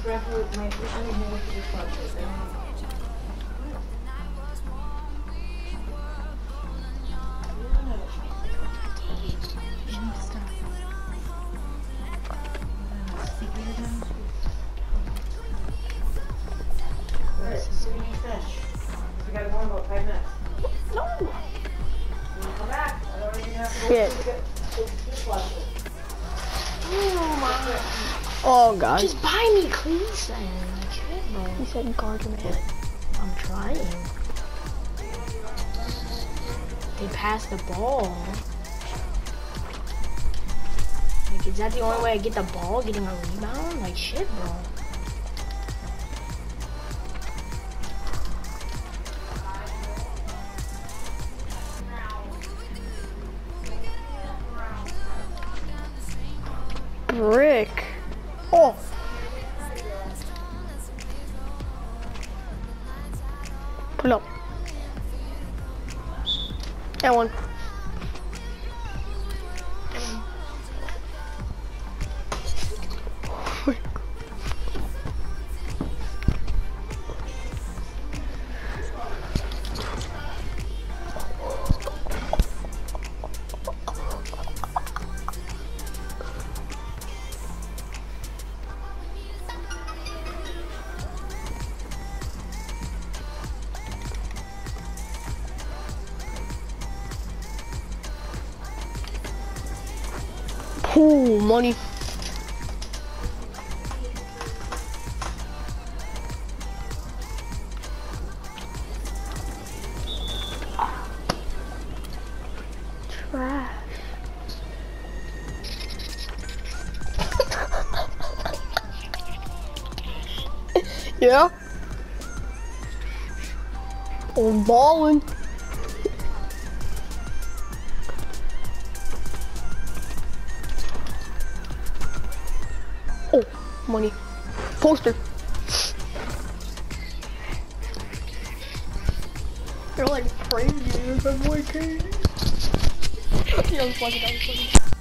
Shit. Oh god. Just buy me, please. Shit, bro. He said guard man. I'm trying. They passed the ball. Like, is that the only way I get the ball? Getting a rebound? Like, shit, bro. Brick. Oh. Pull up. That one. Ooh, money. Trash. Yeah. I'm balling. Oh, money. Poster. You're like crazy. I'm like crazy. Yeah, I'm funny.